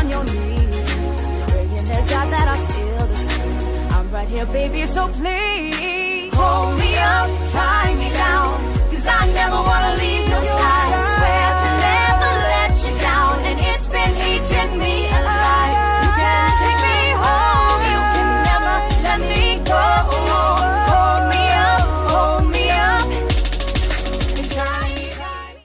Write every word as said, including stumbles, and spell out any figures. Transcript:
on your knees, praying to God that I feel the same. I'm right here, baby, so please hold me up, tie me down, 'cause I never wanna leave your side.